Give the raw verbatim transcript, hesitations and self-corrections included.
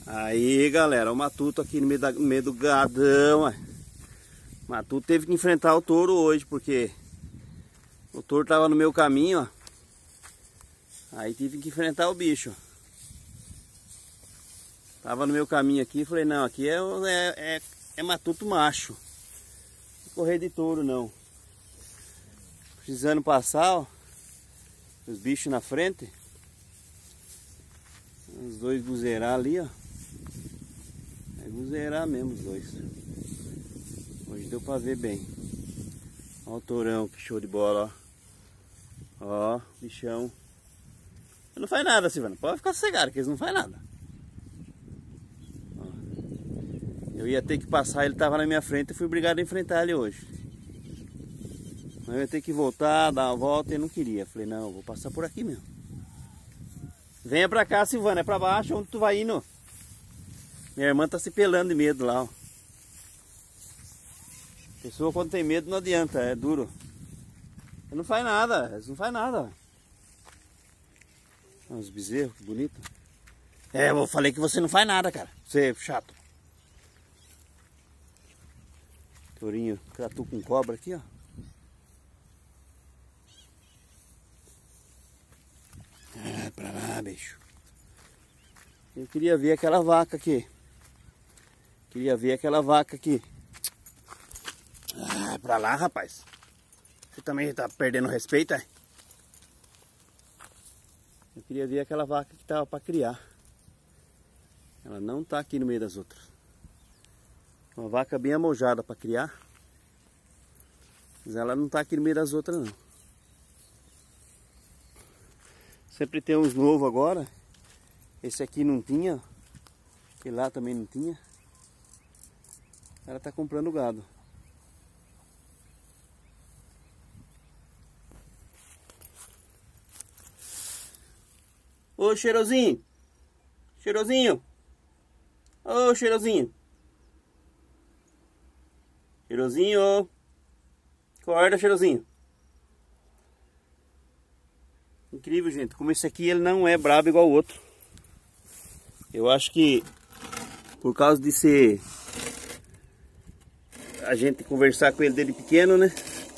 Aí, galera, o Matuto aqui no meio, da, no meio do gadão, ó. O Matuto teve que enfrentar o touro hoje, porque o touro tava no meu caminho, ó. Aí tive que enfrentar o bicho. Tava no meu caminho aqui, falei, não, aqui é, é, é, é Matuto macho. Não correr de touro, não. Precisando passar, ó. Os bichos na frente. Os dois buzeirar ali, ó. É buzeirar mesmo os dois. Hoje deu pra ver bem. Ó o tourão, que show de bola, ó. Ó, bichão. Não faz nada, Silvana. Pode ficar sossegado, que eles não fazem nada. Ó. Eu ia ter que passar, ele tava na minha frente e fui obrigado a enfrentar ele hoje. Eu ia ter que voltar, dar uma volta e eu não queria. Falei, não, vou passar por aqui mesmo. Venha pra cá, Silvana, é pra baixo, onde tu vai indo? Minha irmã tá se pelando de medo lá, ó. Pessoa quando tem medo não adianta, é duro. Ele não faz nada, eles não faz nada. Olha os bezerros, que bonito. É, eu falei que você não faz nada, cara. Você é chato. Tourinho, cratu com cobra aqui, ó. Ah, pra lá, bicho. Eu queria ver aquela vaca aqui. Queria ver aquela vaca aqui. Ah, pra lá, rapaz. Você também tá perdendo respeito, é? Eu queria ver aquela vaca que tava pra criar. Ela não tá aqui no meio das outras. Uma vaca bem amojada pra criar. Mas ela não tá aqui no meio das outras, não. Sempre tem uns novos agora. Esse aqui não tinha. E lá também não tinha. Ela tá comprando gado. Ô, cheirosinho. Cheirosinho. Ô, cheirosinho. Cheirosinho. Acorda, cheirosinho. Incrível, gente, como esse aqui ele não é brabo igual o outro. Eu acho que por causa de ser a gente conversar com ele desde pequeno, né?